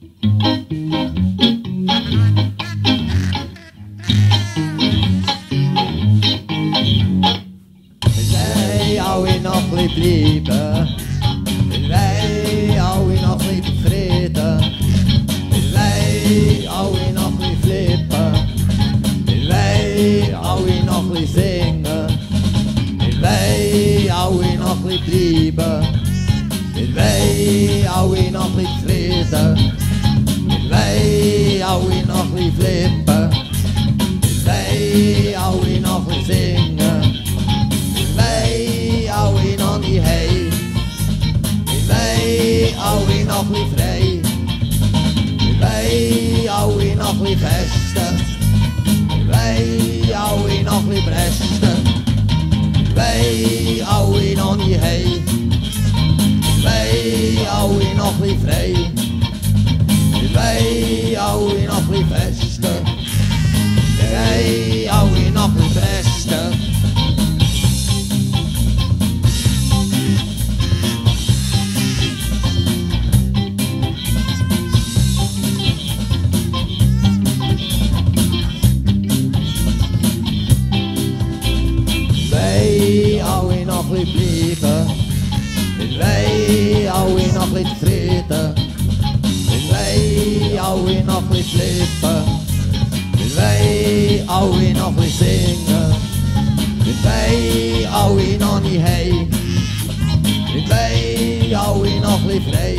Wij alweer nog lief liepen, wij alweer nog lief tevreden, wij alweer nog lief lippen, wij alweer nog lief zingen, wij alweer nog lief lieben, wij alweer nog lief tevreden, wij alweer nog lief lippen, wij alweer nog lief zingen. Wij alweer nog niet heen, wij alweer nog lief vrij, wij alweer nog lief vesten, wij alweer nog lief resten, wij alweer nog niet heen, wij alweer nog lief vrij, wij alweer nog lief vesten, wij alweer nog lief resten. Wij alweer nog lief leven, wij alweer nog lief vreten, wij alweer nog lief lippen, wij alweer nog lief zingen, wij alweer nog niet heen, wij alweer nog lief vrij,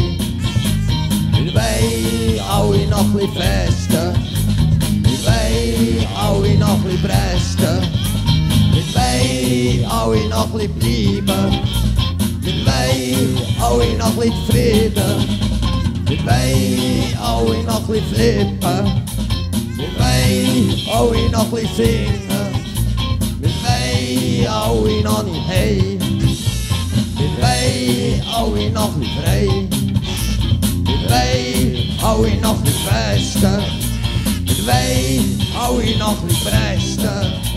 wij alweer nog lief vesten, wij alweer nog lief resten. Wij alweer nog lief lieben, wij alweer nog lief vrede, wij alweer nog lief lippen, wij alweer nog lief zingen, wij alweer nog niet heen, wij alweer nog lief vrij, wij alweer nog lief vesten, wij alweer nog lief resten.